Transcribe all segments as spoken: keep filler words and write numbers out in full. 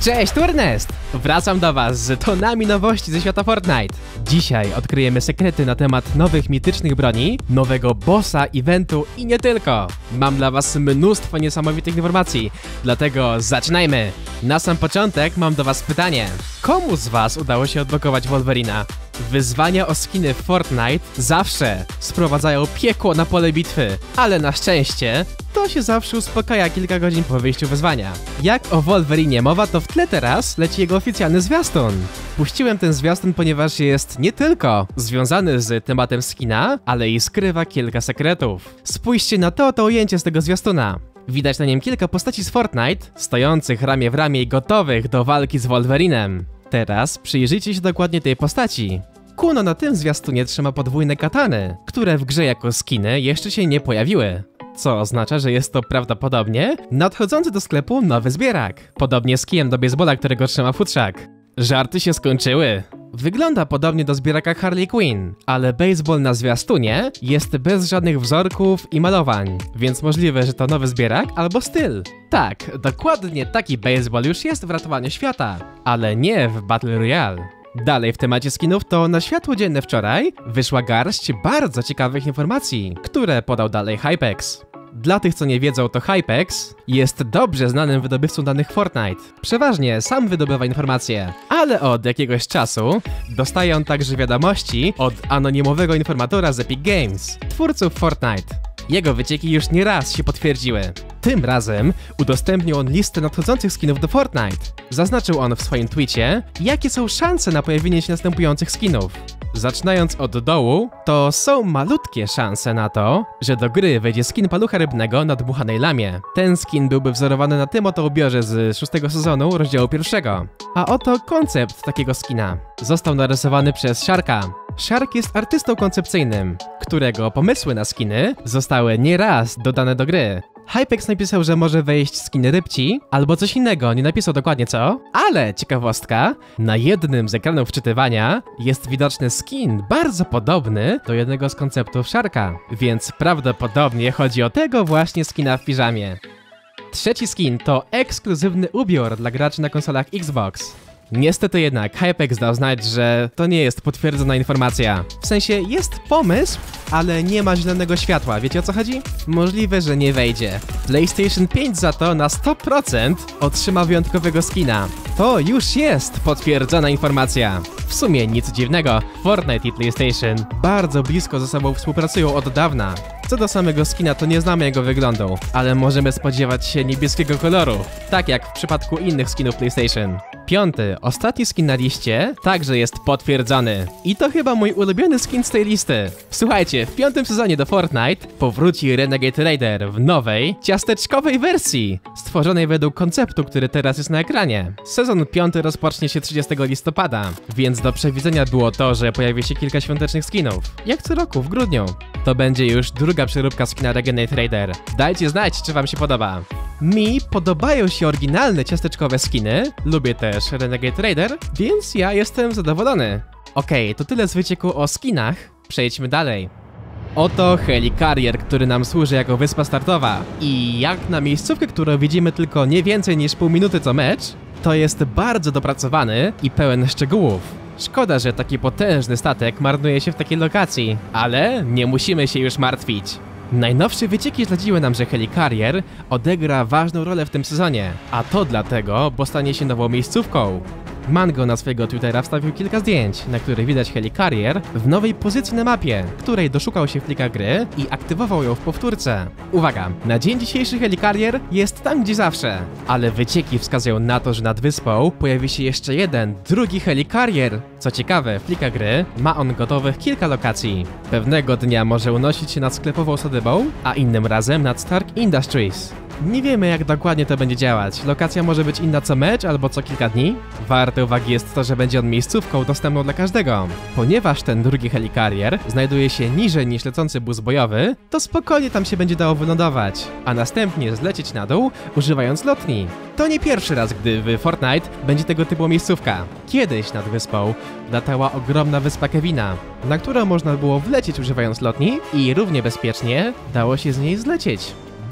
Cześć, tu Ernest! Wracam do was z tonami nowości ze świata Fortnite. Dzisiaj odkryjemy sekrety na temat nowych mitycznych broni, nowego bossa, eventu i nie tylko. Mam dla was mnóstwo niesamowitych informacji, dlatego zaczynajmy! Na sam początek mam do was pytanie. Komu z was udało się odblokować Wolverina? Wyzwania o skiny w Fortnite zawsze sprowadzają piekło na pole bitwy, ale na szczęście to się zawsze uspokaja kilka godzin po wyjściu wyzwania. Jak o Wolverinie mowa, to w tle teraz leci jego oficjalny zwiastun. Puściłem ten zwiastun, ponieważ jest nie tylko związany z tematem skina, ale i skrywa kilka sekretów. Spójrzcie na to oto ujęcie z tego zwiastuna. Widać na nim kilka postaci z Fortnite, stojących ramię w ramię i gotowych do walki z Wolverinem. Teraz przyjrzyjcie się dokładnie tej postaci. Kuno na tym zwiastunie trzyma podwójne katany, które w grze jako skiny jeszcze się nie pojawiły. Co oznacza, że jest to prawdopodobnie nadchodzący do sklepu nowy zbierak. Podobnie z kijem do baseballa, którego trzyma futrzak. Żarty się skończyły. Wygląda podobnie do zbieraka Harley Quinn, ale baseball na zwiastunie jest bez żadnych wzorków i malowań, więc możliwe, że to nowy zbierak albo styl. Tak, dokładnie taki baseball już jest w ratowaniu świata, ale nie w Battle Royale. Dalej w temacie skinów to na światło dzienne wczoraj wyszła garść bardzo ciekawych informacji, które podał dalej Hypex. Dla tych, co nie wiedzą, to Hypex jest dobrze znanym wydobywcą danych Fortnite. Przeważnie sam wydobywa informacje, ale od jakiegoś czasu dostaje on także wiadomości od anonimowego informatora z Epic Games, twórców Fortnite. Jego wycieki już nie raz się potwierdziły. Tym razem udostępnił on listę nadchodzących skinów do Fortnite. Zaznaczył on w swoim tweetie, jakie są szanse na pojawienie się następujących skinów. Zaczynając od dołu, to są malutkie szanse na to, że do gry wejdzie skin palucha rybnego na dmuchanej lamie. Ten skin byłby wzorowany na tym oto ubiorze z szóstego sezonu rozdziału pierwszego. A oto koncept takiego skina. Został narysowany przez Sharka. Shark jest artystą koncepcyjnym, którego pomysły na skiny zostały nieraz dodane do gry. Hypex napisał, że może wejść skin rybci, albo coś innego, nie napisał dokładnie co, ale ciekawostka, na jednym z ekranów wczytywania jest widoczny skin bardzo podobny do jednego z konceptów Sharka, więc prawdopodobnie chodzi o tego właśnie skina w piżamie. Trzeci skin to ekskluzywny ubiór dla graczy na konsolach Xbox. Niestety jednak Hypex dał znać, że to nie jest potwierdzona informacja. W sensie jest pomysł, ale nie ma zielonego światła. Wiecie o co chodzi? Możliwe, że nie wejdzie. PlayStation pięć za to na sto procent otrzyma wyjątkowego skina. To już jest potwierdzona informacja. W sumie nic dziwnego, Fortnite i PlayStation bardzo blisko ze sobą współpracują od dawna. Co do samego skina, to nie znamy jego wyglądu, ale możemy spodziewać się niebieskiego koloru, tak jak w przypadku innych skinów PlayStation. Piąty, ostatni skin na liście, także jest potwierdzony. I to chyba mój ulubiony skin z tej listy. Słuchajcie, w piątym sezonie do Fortnite powróci Renegade Raider w nowej, ciasteczkowej wersji, stworzonej według konceptu, który teraz jest na ekranie. Sezon piąty rozpocznie się trzydziestego listopada, więc do przewidzenia było to, że pojawi się kilka świątecznych skinów. Jak co roku w grudniu. To będzie już druga przeróbka skina Renegade Raider. Dajcie znać, czy wam się podoba. Mi podobają się oryginalne ciasteczkowe skiny, lubię też Renegade Raider, więc ja jestem zadowolony. Okej, okay, to tyle z wycieku o skinach, przejdźmy dalej. Oto Helicarrier, który nam służy jako wyspa startowa. I jak na miejscówkę, którą widzimy tylko nie więcej niż pół minuty co mecz, to jest bardzo dopracowany i pełen szczegółów. Szkoda, że taki potężny statek marnuje się w takiej lokacji, ale nie musimy się już martwić. Najnowsze wycieki zdradziły nam, że Helicarrier odegra ważną rolę w tym sezonie, a to dlatego, bo stanie się nową miejscówką. Mango na swojego Twittera wstawił kilka zdjęć, na których widać Helicarrier w nowej pozycji na mapie, której doszukał się w plikach gry i aktywował ją w powtórce. Uwaga, na dzień dzisiejszy Helicarrier jest tam gdzie zawsze, ale wycieki wskazują na to, że nad wyspą pojawi się jeszcze jeden, drugi Helicarrier. Co ciekawe, w plikach gry ma on gotowych kilka lokacji. Pewnego dnia może unosić się nad sklepową sadybą, a innym razem nad Stark Industries. Nie wiemy, jak dokładnie to będzie działać. Lokacja może być inna co mecz albo co kilka dni. Warte uwagi jest to, że będzie on miejscówką dostępną dla każdego. Ponieważ ten drugi Helicarrier znajduje się niżej niż lecący bus bojowy, to spokojnie tam się będzie dało wylądować, a następnie zlecieć na dół, używając lotni. To nie pierwszy raz, gdy w Fortnite będzie tego typu miejscówka. Kiedyś nad wyspą latała ogromna wyspa Kevina, na którą można było wlecieć używając lotni i równie bezpiecznie dało się z niej zlecieć.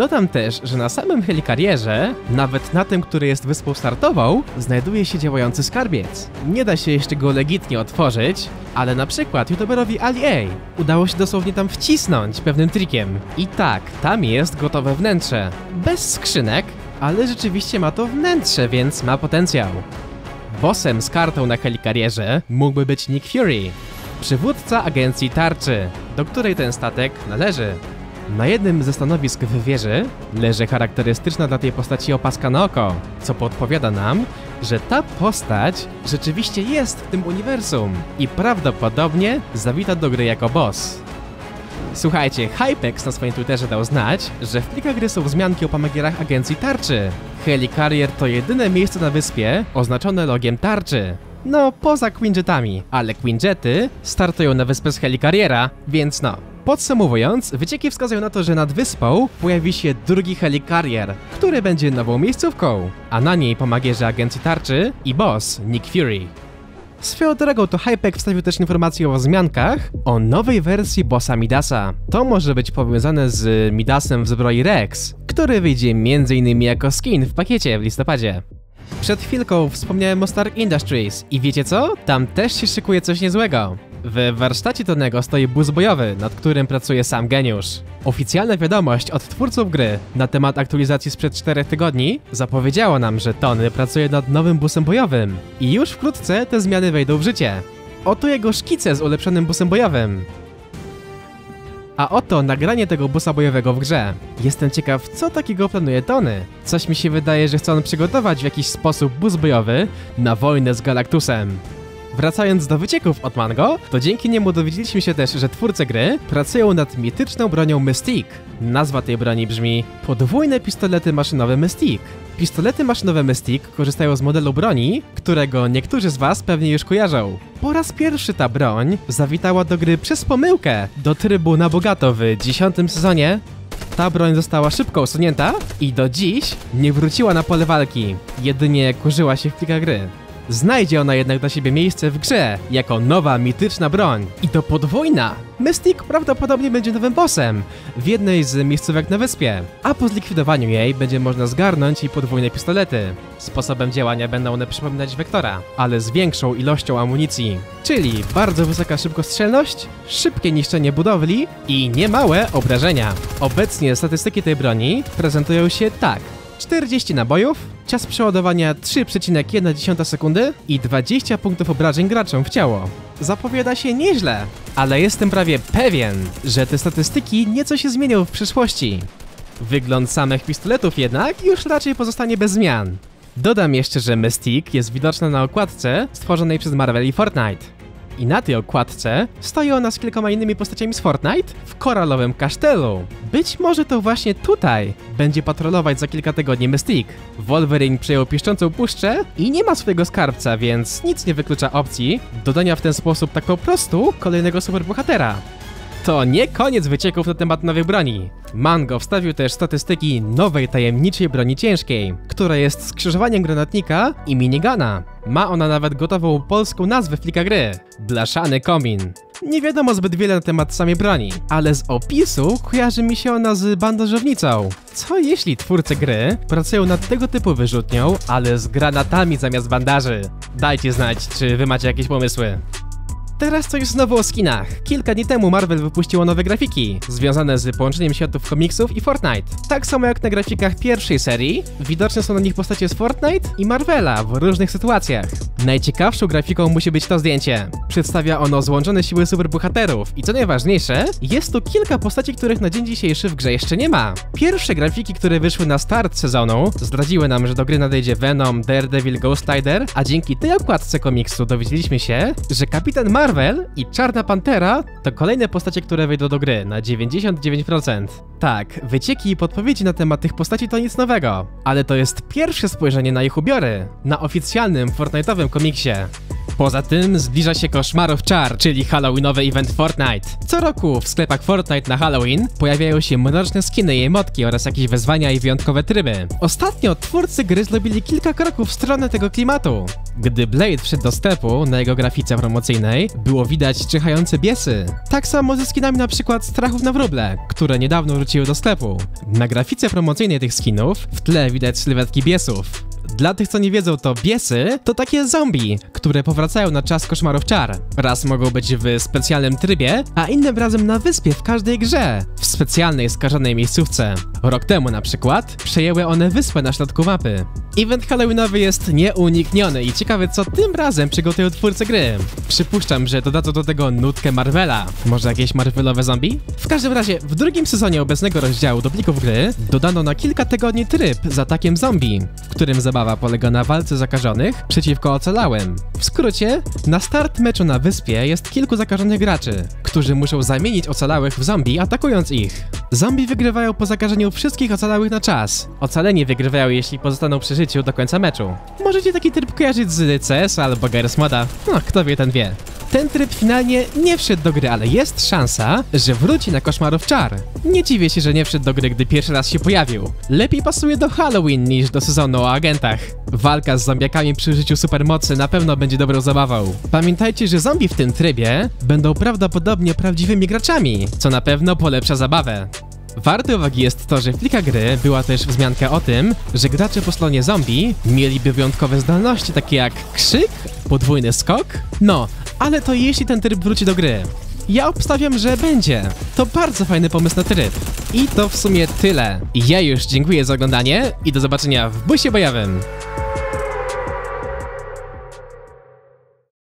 Dodam też, że na samym helikarierze, nawet na tym, który jest wyspą startową, znajduje się działający skarbiec. Nie da się jeszcze go legitnie otworzyć, ale na przykład youtuberowi Ali A udało się dosłownie tam wcisnąć pewnym trikiem. I tak, tam jest gotowe wnętrze. Bez skrzynek, ale rzeczywiście ma to wnętrze, więc ma potencjał. Bossem z kartą na helikarierze mógłby być Nick Fury, przywódca agencji Tarczy, do której ten statek należy. Na jednym ze stanowisk w wieży leży charakterystyczna dla tej postaci opaska na oko, co podpowiada nam, że ta postać rzeczywiście jest w tym uniwersum i prawdopodobnie zawita do gry jako boss. Słuchajcie, Hypex na swoim Twitterze dał znać, że w plikach gry są wzmianki o pomagierach agencji Tarczy. Helicarrier to jedyne miejsce na wyspie oznaczone logiem Tarczy. No, poza Quinjetami, ale Quinjety startują na wyspę z Helicarriera, więc no. Podsumowując, wycieki wskazują na to, że nad wyspą pojawi się drugi Helicarrier, który będzie nową miejscówką, a na niej pomagierze agencji Tarczy i boss Nick Fury. Swoją drogą to Hypex wstawił też informację o wzmiankach o nowej wersji bossa Midasa. To może być powiązane z Midasem w zbroi Rex, który wyjdzie między innymi jako skin w pakiecie w listopadzie. Przed chwilką wspomniałem o Stark Industries i wiecie co? Tam też się szykuje coś niezłego. W warsztacie Tonego stoi bus bojowy, nad którym pracuje sam geniusz. Oficjalna wiadomość od twórców gry na temat aktualizacji sprzed czterech tygodni zapowiedziała nam, że Tony pracuje nad nowym busem bojowym i już wkrótce te zmiany wejdą w życie. Oto jego szkice z ulepszonym busem bojowym. A oto nagranie tego busa bojowego w grze. Jestem ciekaw, co takiego planuje Tony. Coś mi się wydaje, że chce on przygotować w jakiś sposób bus bojowy na wojnę z Galactusem. Wracając do wycieków od Mango, to dzięki niemu dowiedzieliśmy się też, że twórcy gry pracują nad mityczną bronią Mystique. Nazwa tej broni brzmi podwójne pistolety maszynowe Mystique. Pistolety maszynowe Mystique korzystają z modelu broni, którego niektórzy z was pewnie już kojarzą. Po raz pierwszy ta broń zawitała do gry przez pomyłkę do trybu na bogato w dziesiątym sezonie. Ta broń została szybko usunięta i do dziś nie wróciła na pole walki, jedynie kurzyła się w plikach gry. Znajdzie ona jednak dla siebie miejsce w grze, jako nowa, mityczna broń. I to podwójna! Mystique prawdopodobnie będzie nowym bossem w jednej z miejscówek na wyspie, a po zlikwidowaniu jej będzie można zgarnąć jej podwójne pistolety. Sposobem działania będą one przypominać Vektora, ale z większą ilością amunicji. Czyli bardzo wysoka szybkostrzelność, szybkie niszczenie budowli i niemałe obrażenia. Obecnie statystyki tej broni prezentują się tak. czterdzieści nabojów, czas przeładowania trzy przecinek jedna sekundy i dwadzieścia punktów obrażeń graczom w ciało. Zapowiada się nieźle, ale jestem prawie pewien, że te statystyki nieco się zmienią w przyszłości. Wygląd samych pistoletów jednak już raczej pozostanie bez zmian. Dodam jeszcze, że Mystique jest widoczna na okładce stworzonej przez Marvel i Fortnite. I na tej okładce stoi ona z kilkoma innymi postaciami z Fortnite w koralowym kasztelu. Być może to właśnie tutaj będzie patrolować za kilka tygodni Mystique. Wolverine przejął piszczącą puszczę i nie ma swojego skarbca, więc nic nie wyklucza opcji dodania w ten sposób tak po prostu kolejnego superbohatera. To nie koniec wycieków na temat nowych broni. Mango wstawił też statystyki nowej tajemniczej broni ciężkiej, która jest skrzyżowaniem granatnika i minigana. Ma ona nawet gotową polską nazwę w plikach gry – Blaszany Komin. Nie wiadomo zbyt wiele na temat samej broni, ale z opisu kojarzy mi się ona z bandażownicą. Co jeśli twórcy gry pracują nad tego typu wyrzutnią, ale z granatami zamiast bandaży? Dajcie znać, czy wy macie jakieś pomysły. Teraz coś znowu o skinach. Kilka dni temu Marvel wypuściło nowe grafiki, związane z połączeniem światów komiksów i Fortnite. Tak samo jak na grafikach pierwszej serii, widoczne są na nich postacie z Fortnite i Marvela w różnych sytuacjach. Najciekawszą grafiką musi być to zdjęcie. Przedstawia ono złączone siły superbohaterów i co najważniejsze, jest tu kilka postaci, których na dzień dzisiejszy w grze jeszcze nie ma. Pierwsze grafiki, które wyszły na start sezonu, zdradziły nam, że do gry nadejdzie Venom, Daredevil, Ghost Rider, a dzięki tej okładce komiksu dowiedzieliśmy się, że Kapitan Marvel Marvel i Czarna Pantera to kolejne postacie, które wejdą do gry na dziewięćdziesiąt dziewięć procent. Tak, wycieki i podpowiedzi na temat tych postaci to nic nowego, ale to jest pierwsze spojrzenie na ich ubiory na oficjalnym Fortnite'owym komiksie. Poza tym zbliża się Koszmarów Czar, czyli halloweenowy event Fortnite. Co roku w sklepach Fortnite na Halloween pojawiają się mroczne skiny i emotki oraz jakieś wyzwania i wyjątkowe tryby. Ostatnio twórcy gry zrobili kilka kroków w stronę tego klimatu. Gdy Blade wszedł do sklepu, na jego grafice promocyjnej było widać czyhające biesy. Tak samo ze skinami na przykład strachów na wróble, które niedawno wróciły do sklepu. Na grafice promocyjnej tych skinów w tle widać sylwetki biesów. Dla tych, co nie wiedzą, to biesy to takie zombie, które powracają na czas Koszmarów Czar. Raz mogą być w specjalnym trybie, a innym razem na wyspie w każdej grze, w specjalnej, skażonej miejscówce. Rok temu na przykład przejęły one wyspę na środku mapy. Event halloweenowy jest nieunikniony i ciekawe, co tym razem przygotują twórcy gry. Przypuszczam, że dodadzą do tego nutkę Marvela. Może jakieś Marvelowe zombie? W każdym razie, w drugim sezonie obecnego rozdziału do plików gry dodano na kilka tygodni tryb z atakiem zombie, w którym zabawa polega na walce zakażonych przeciwko ocalałym. W skrócie, na start meczu na wyspie jest kilku zakażonych graczy, którzy muszą zamienić ocalałych w zombie, atakując ich. Zombie wygrywają po zakażeniu wszystkich ocalałych na czas. Ocaleni wygrywają, jeśli pozostaną przy życiu do końca meczu. Możecie taki tryb kojarzyć z C S albo Garry's Moda. No, kto wie, ten wie. Ten tryb finalnie nie wszedł do gry, ale jest szansa, że wróci na Koszmarów Czar. Nie dziwię się, że nie wszedł do gry, gdy pierwszy raz się pojawił. Lepiej pasuje do Halloween niż do sezonu o agentach. Walka z zombiakami przy użyciu supermocy na pewno będzie dobrą zabawą. Pamiętajcie, że zombie w tym trybie będą prawdopodobnie prawdziwymi graczami, co na pewno polepsza zabawę. Warte uwagi jest to, że w plikach gry była też wzmianka o tym, że gracze po stronie zombie mieliby wyjątkowe zdolności takie jak krzyk, podwójny skok, no, ale to jeśli ten tryb wróci do gry. Ja obstawiam, że będzie. To bardzo fajny pomysł na tryb. I to w sumie tyle. Ja już dziękuję za oglądanie i do zobaczenia w busie bojowym.